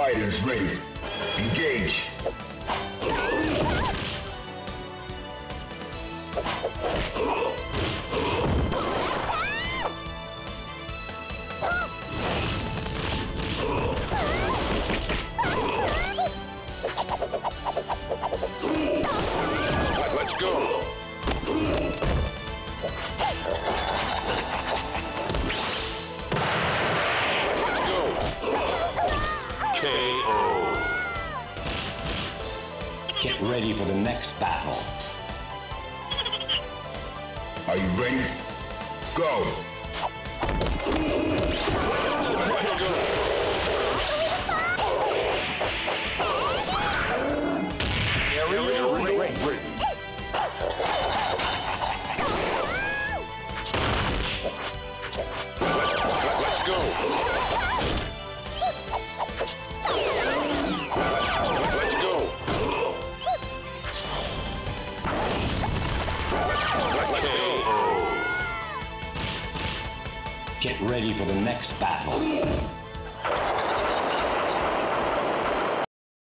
Fighters ready. Engage. Let's go. KO. Get ready for the next battle. Are you ready? Go! Let's go. Area ready. Let's go. Let's go. Get ready for the next battle.